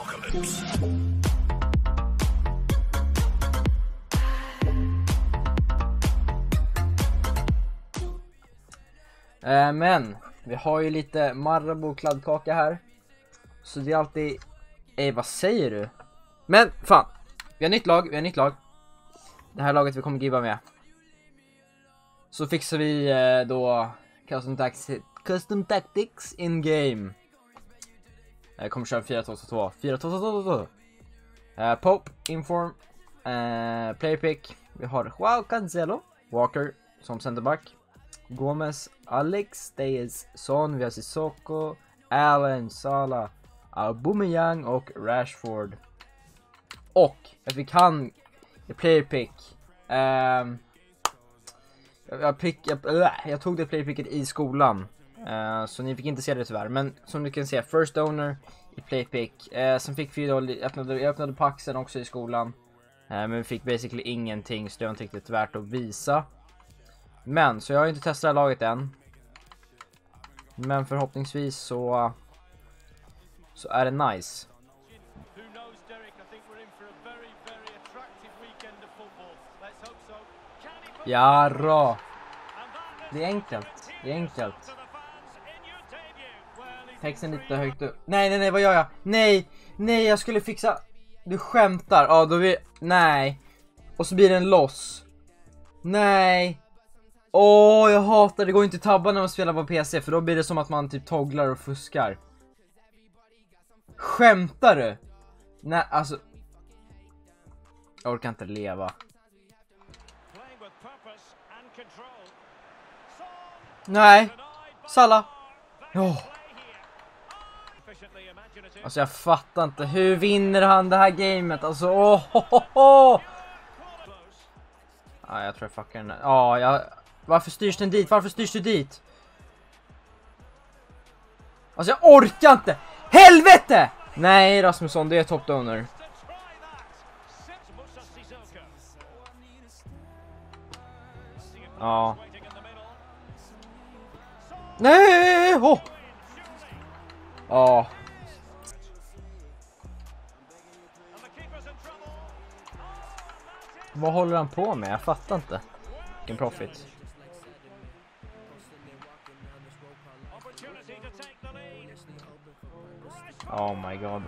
apocalypse. Men vi har ju lite Marabou kladdkaka här. Så det är alltid... vad säger du? Men fan, vi har nytt lag. Det här laget vi kommer giva med. Så fixar vi då custom tactics in game. Jag kommer köra 4-2-2. 4-2-2-2. Pope, Inform, player pick. Vi har Joao Cancelo, Walker som centerback, Gomez, Alex, Tejes, Son, vi har Sissoko, Allen, Salah, Aubameyang och Rashford. Och vi kan player pick. Jag tog det player picket i skolan. Så ni fick inte se det tyvärr. Men som du kan se, first owner i player pick. Sen fick vi då, jag öppnade paxen också i skolan. Men vi fick basically ingenting, så det var inte riktigt värt att visa. Men, så jag har inte testat det här laget än. Men förhoppningsvis så är det nice. Jarra. Det är enkelt. Texten lite högt upp. Nej, vad gör jag? Nej, jag skulle fixa. Du skämtar. Ja, då vi... Nej. Och så blir det en loss. Nej. Jag hatar det. Går inte tabba när man spelar på PC, för då blir det som att man typ togglar och fuskar. Skämtar du? Nej, alltså. Jag orkar inte leva. Nej. Salah. Alltså jag fattar inte. Hur vinner han det här gamet? Alltså Ja, jag tror jag fuckar den. Varför styrs den dit? Varför styrs du dit? Alltså jag orkar inte. Helvete! Nej, Rasmusson, det är top donor. Ja. Nej! Ja. Vad håller han på med? Jag fattar inte. Vilken profit. Oh my god.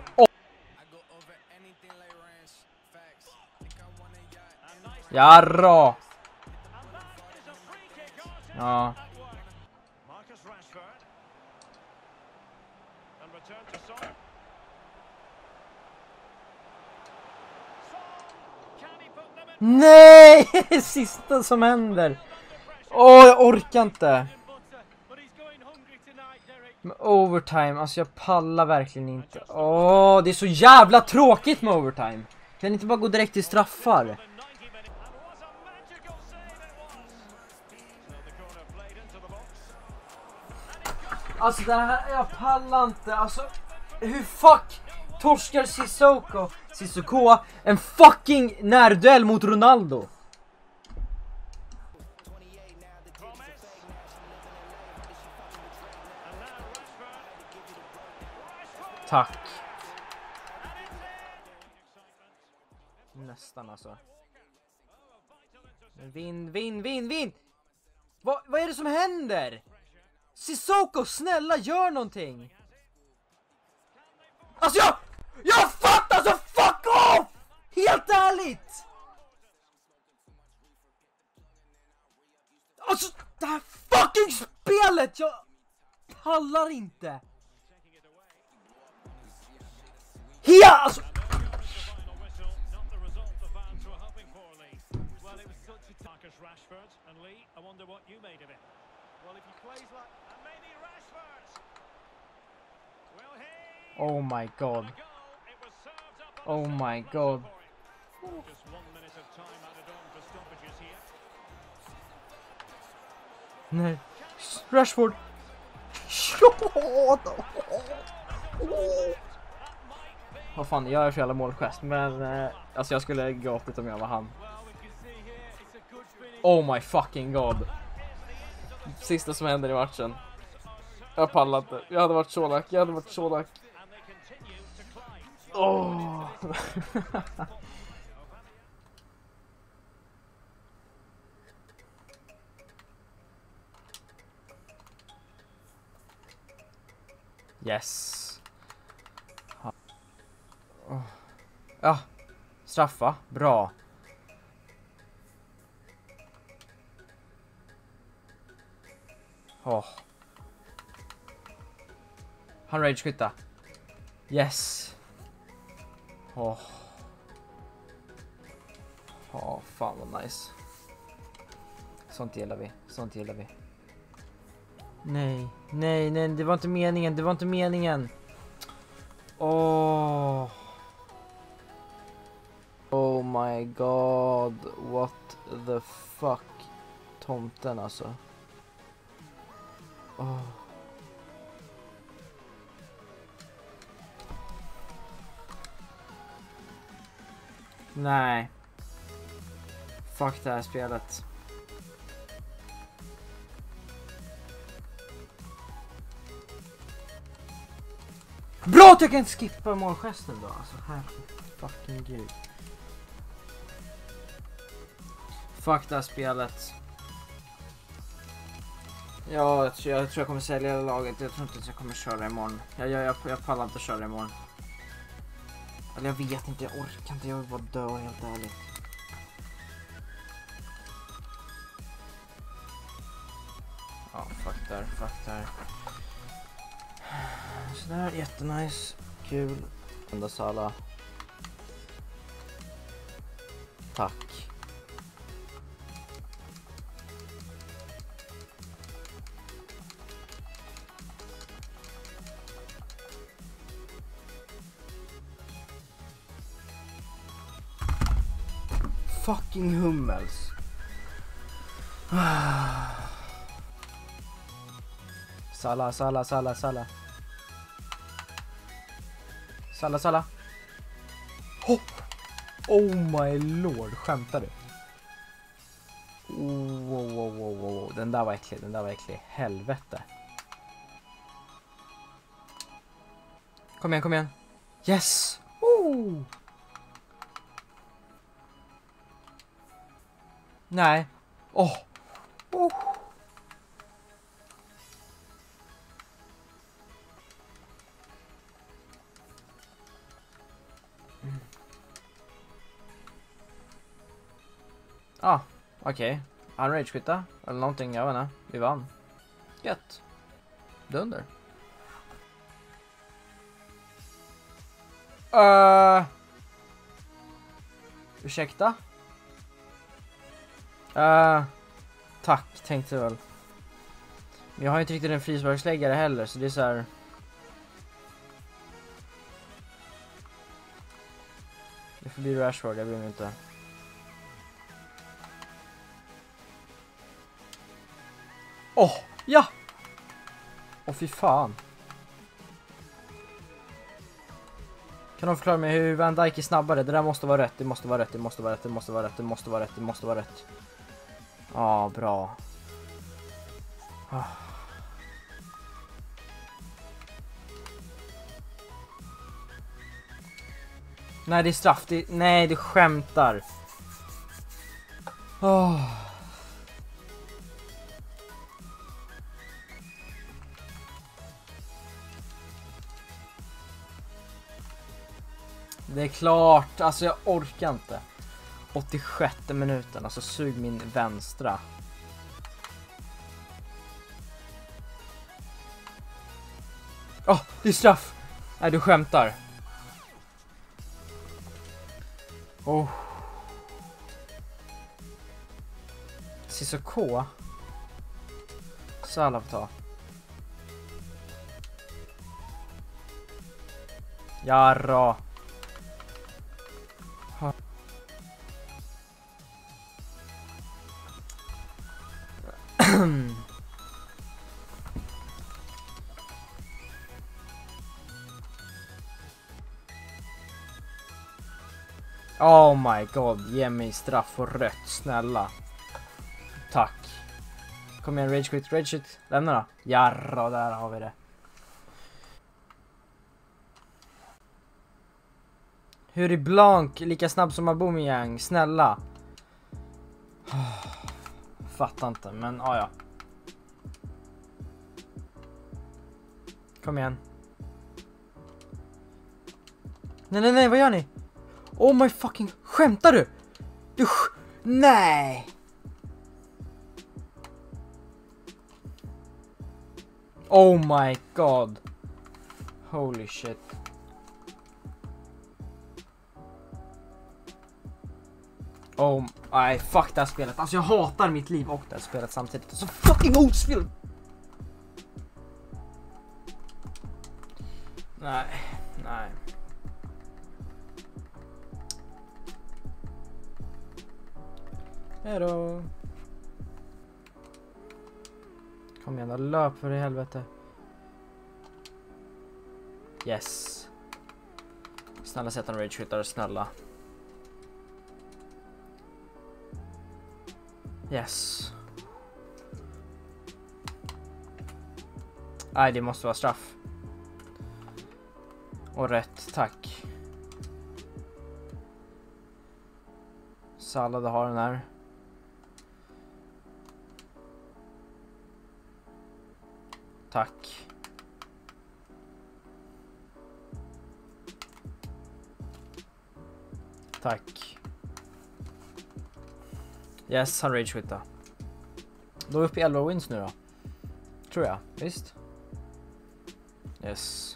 Jarra! Ja. Nej! Sista som händer. Jag orkar inte. Med overtime, alltså jag pallar verkligen inte. Det är så jävla tråkigt med overtime. Kan inte bara gå direkt till straffar? Alltså det här, jag pallar inte. Alltså, hur fuck torskar Sissoko en fucking närduell mot Ronaldo? Tack. Nästan alltså. Vinn. Vad är det som händer? Sissoko, snälla gör någonting. Alltså jag fattar så fuck off! Helt ärligt. Alltså det här fucking spelet, jag pallar inte. Alltså. Oh my god. Oh my god. Nej. Rashford. Vad fan, jag är för jävla målgest. Men alltså jag skulle gråtit om jag var han. Oh my fucking god. Sista som händer i matchen. Jag pallar inte. Jag hade varit så lack. Åh! Yes. Ja, straffa. Bra. Han rage-skytta. Yes. Fan vad nice. Sånt gillar vi. Sånt gillar vi. Nej, nej, nej, det var inte meningen. Det var inte meningen. Oh my god. What the fuck. Tomten alltså. Nej. Fuck det här spelet. Bra att jag kan skippa målgesten då. Alltså här fucking gud. Fuck det här spelet. Ja, jag tror jag kommer sälja laget. Jag tror inte att jag kommer köra imorgon. Jag pallar inte köra imorgon. Eller jag vet inte, jag orkar inte. Jag vill bara dö helt ärligt. Ja, fuck där. Sådär, jättenice. Kul. Ända Salah. Tack. Fucking Hummels. Salah. Oh my lord, skämtar du? Wow. Den där var äcklig. Helvete. Kom igen. Yes! Nej. Okej. Han rage-skytta eller någonting, jag vet inte. Vi vann. Gött. Dunder. Ursäkta? Tack, tänkte jag väl. Men jag har inte riktigt en frisparksläggare heller, så det är så här. Det får bli Rashford, jag bryr mig inte. Ja! Fy fan. Kan du förklara mig hur Van Dijk är snabbare? Det där måste vara rätt. Det måste vara rätt. Ja, bra. Nej, det är straff. Nej, det skämtar. Det är klart. Alltså jag orkar inte. 86:e minuten. Alltså sug min vänstra. Det är straff. Nej, du skämtar. Sissoko. Salah får ta. Jarra. Oh my god, ge mig straff och rött, snälla. Tack. Kom igen, rage quit. Lämna då. Jarra, där har vi det. Hur är Blanc lika snabb som Aubameyang? Snälla. Fattar inte, men ja. Kom igen. Nej, vad gör ni? Oh my fucking, skämtar du? Nej. Oh my god. Holy shit. Oh, nej, fuck det här spelet. Alltså jag hatar mitt liv och det här spelet samtidigt. Det är så fucking ospel. Nej. Hejdå. Kom igen då, löp för i helvete. Yes. Snälla sätt en rage hittare, snälla. Yes. Nej, det måste vara straff. Och rätt, tack. Sallad har den här. Tack. Tack. Yes, han rage quitta. Då är vi uppe i 11 wins nu då. Tror jag, visst? Yes.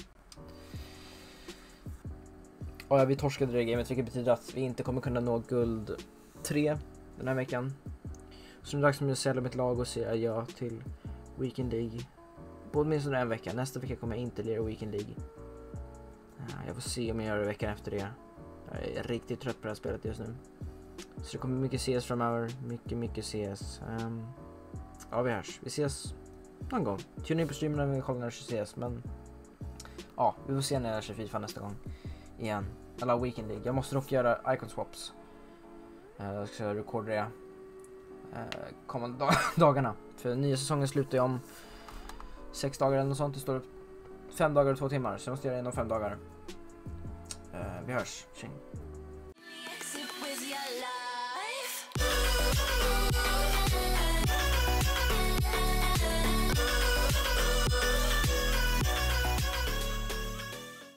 Och ja, vi torskade det gamet, vilket betyder att vi inte kommer kunna nå guld 3 den här veckan. Så nu är det dags för mig att sälja mitt lag och säga ja till Weekend League. Både minst en vecka. Nästa vecka kommer jag inte lira Weekend League. Jag får se om jag gör det veckan efter det. Jag är riktigt trött på det här spelet just nu. Så det kommer mycket CS framöver. Mycket CS. Ja, vi hörs. Vi ses någon gång. Tuna in på streamen när vi kollar när det CS. Men ja, vi får se när jag kör FIFA nästa gång. Igen. Eller Weekend League. Jag måste dock göra icon swaps. Jag ska rekorda det kommande dagarna. För nya säsongen slutar jag om 6 dagar eller något sånt. Det står 5 dagar och 2 timmar. Så jag måste göra det inom 5 dagar. Vi hörs. Tjing.